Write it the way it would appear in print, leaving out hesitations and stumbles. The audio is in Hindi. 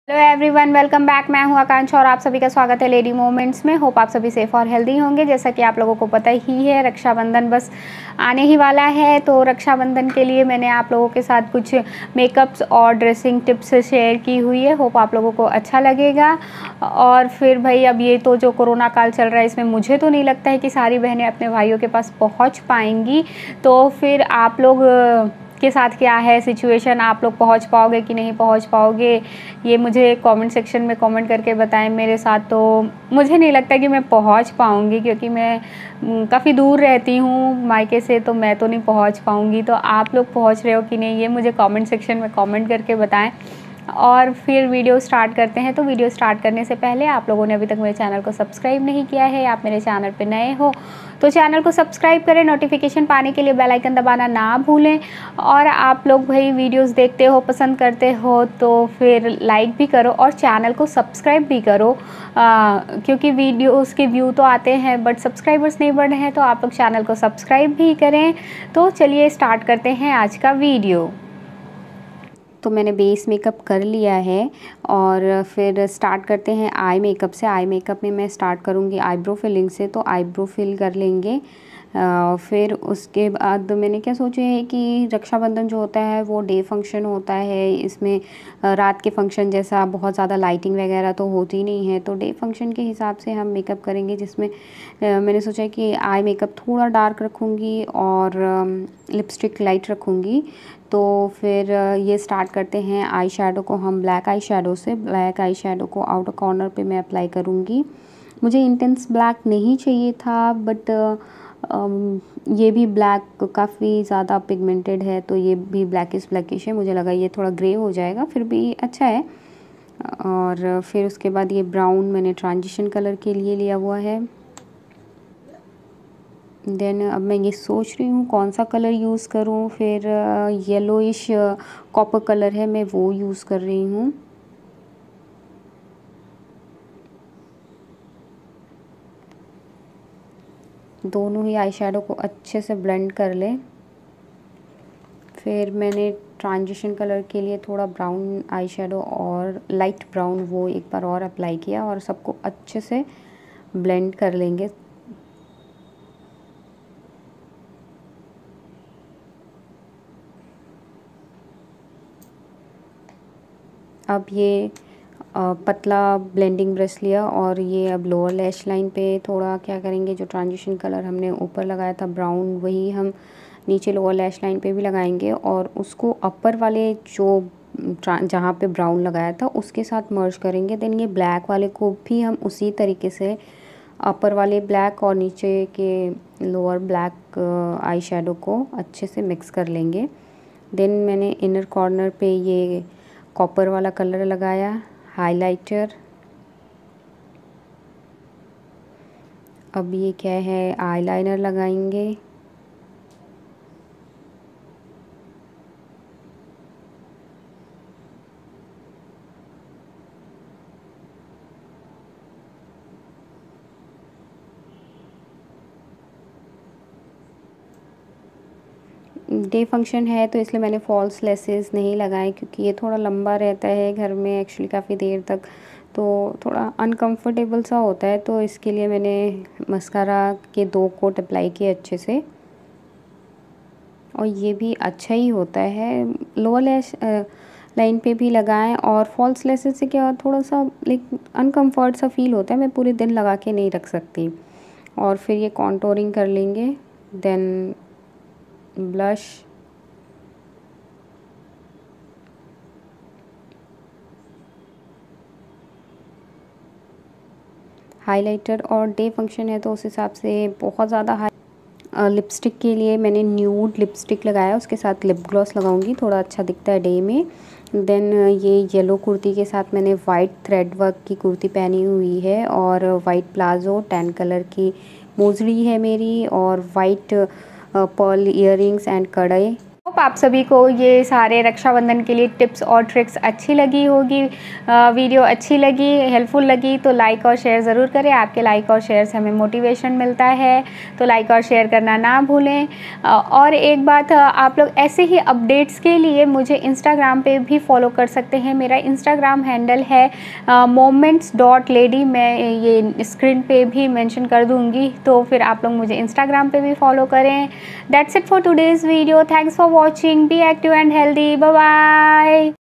Hello everyone, welcome back. मैं हूं आकांक्षा और आप सभी का स्वागत है लेडी मोमेंट्स में। होप आप सभी सेफ और हेल्दी होंगे। जैसा कि आप लोगों को पता ही है, रक्षाबंधन बस आने ही वाला है। तो रक्षाबंधन के लिए मैंने आप लोगों के साथ कुछ मेकअप्स और ड्रेसिंग टिप्स शेयर की हुई है। होप आप लोगों को अच्छा लगेगा। और फिर भाई, अब ये तो जो कोरोना काल चल रहा है, इसमें मुझे तो नहीं लगता है कि सारी बहनें अपने भाइयों के पास पहुँच पाएंगी। तो फिर आप लोग के साथ क्या है सिचुएशन, आप लोग पहुंच पाओगे कि नहीं पहुंच पाओगे, ये मुझे कमेंट सेक्शन में कमेंट करके बताएं। मेरे साथ तो मुझे नहीं लगता कि मैं पहुंच पाऊंगी, क्योंकि मैं काफ़ी दूर रहती हूँ मायके से, तो मैं तो नहीं पहुंच पाऊंगी। तो आप लोग पहुंच रहे हो कि नहीं, ये मुझे कमेंट सेक्शन में कमेंट करके बताएं। और फिर वीडियो स्टार्ट करते हैं। तो वीडियो स्टार्ट करने से पहले आप लोगों ने अभी तक मेरे चैनल को सब्सक्राइब नहीं किया है, आप मेरे चैनल पे नए हो तो चैनल को सब्सक्राइब करें। नोटिफिकेशन पाने के लिए बेल आइकन दबाना ना भूलें। और आप लोग भाई वीडियोस देखते हो, पसंद करते हो, तो फिर लाइक भी करो और चैनल को सब्सक्राइब भी करो। क्योंकि वीडियोस के व्यू तो आते हैं बट सब्सक्राइबर्स नहीं बढ़ रहे हैं, तो आप लोग चैनल को सब्सक्राइब भी करें। तो चलिए स्टार्ट करते हैं आज का वीडियो। तो मैंने बेस मेकअप कर लिया है और फिर स्टार्ट करते हैं आई मेकअप से। आई मेकअप में मैं स्टार्ट करूँगी आईब्रो फिलिंग से, तो आईब्रो फिल कर लेंगे। फिर उसके बाद मैंने क्या सोचा है कि रक्षाबंधन जो होता है वो डे फंक्शन होता है। इसमें रात के फंक्शन जैसा बहुत ज़्यादा लाइटिंग वगैरह तो होती नहीं है, तो डे फंक्शन के हिसाब से हम मेकअप करेंगे। जिसमें मैंने सोचा है कि आई मेकअप थोड़ा डार्क रखूँगी और लिपस्टिक लाइट रखूँगी। तो फिर ये स्टार्ट करते हैं। आई शेडो को हम ब्लैक आई शेडो से, ब्लैक आई शेडो को आउटर कॉर्नर पे मैं अप्लाई करूँगी। मुझे इंटेंस ब्लैक नहीं चाहिए था, बट ये भी ब्लैक काफ़ी ज़्यादा पिगमेंटेड है, तो ये भी ब्लैकिश है। मुझे लगा ये थोड़ा ग्रे हो जाएगा, फिर भी अच्छा है। और फिर उसके बाद ये ब्राउन मैंने ट्रांजिशन कलर के लिए लिया हुआ है। देन अब मैं ये सोच रही हूँ कौन सा कलर यूज़ करूँ। फिर येलोइश कॉपर कलर है, मैं वो यूज़ कर रही हूँ। दोनों ही आई शेडो को अच्छे से ब्लेंड कर लें। फिर मैंने ट्रांजिशन कलर के लिए थोड़ा ब्राउन आई शेडो और लाइट ब्राउन वो एक बार और अप्लाई किया और सबको अच्छे से ब्लेंड कर लेंगे। अब ये पतला ब्लेंडिंग ब्रश लिया और ये अब लोअर लैश लाइन पे थोड़ा क्या करेंगे, जो ट्रांजिशन कलर हमने ऊपर लगाया था ब्राउन, वही हम नीचे लोअर लैश लाइन पे भी लगाएंगे और उसको अपर वाले जो जहाँ पे ब्राउन लगाया था उसके साथ मर्ज करेंगे। देन ये ब्लैक वाले को भी हम उसी तरीके से अपर वाले ब्लैक और नीचे के लोअर ब्लैक आई शेडो को अच्छे से मिक्स कर लेंगे। देन मैंने इनर कॉर्नर पे ये कॉपर वाला कलर लगाया, हाइलाइटर। अब ये क्या है, आईलाइनर लगाएंगे। डे फंक्शन है तो इसलिए मैंने फॉल्स लेसेस नहीं लगाए, क्योंकि ये थोड़ा लंबा रहता है घर में एक्चुअली काफ़ी देर तक, तो थोड़ा अनकंफर्टेबल सा होता है। तो इसके लिए मैंने मस्कारा के 2 कोट अप्लाई किए अच्छे से, और ये भी अच्छा ही होता है। लोअर लैश लाइन पे भी लगाएं। और फॉल्स लेसेस से क्या थोड़ा सा लाइक अनकंफर्ट सा फील होता है, मैं पूरे दिन लगा के नहीं रख सकती। और फिर ये कॉन्टोरिंग कर लेंगे। देन ब्लश, हाइलाइटर, और डे फंक्शन है तो उस हिसाब से बहुत ज़्यादा हाई लिपस्टिक के लिए मैंने न्यूड लिपस्टिक लगाया, उसके साथ लिप ग्लॉस लगाऊंगी, थोड़ा अच्छा दिखता है डे में। देन ये येलो कुर्ती के साथ मैंने वाइट थ्रेड वर्क की कुर्ती पहनी हुई है और वाइट प्लाजो, टैन कलर की मोजड़ी है मेरी, और वाइट पर्ल इयररिंग्स एंड कड़े। होप होप आप सभी को ये सारे रक्षाबंधन के लिए टिप्स और ट्रिक्स अच्छी लगी होगी। वीडियो अच्छी लगी, हेल्पफुल लगी तो लाइक और शेयर ज़रूर करें। आपके लाइक और शेयर से हमें मोटिवेशन मिलता है, तो लाइक और शेयर करना ना भूलें। और एक बात, आप लोग ऐसे ही अपडेट्स के लिए मुझे इंस्टाग्राम पे भी फॉलो कर सकते हैं। मेरा इंस्टाग्राम हैंडल है moments.lady। मैं ये स्क्रीन पे भी मेंशन कर दूंगी, तो फिर आप लोग मुझे इंस्टाग्राम पे भी फॉलो करें। That's it for today's video. Thanks for watching. Be active and healthy. Bye bye.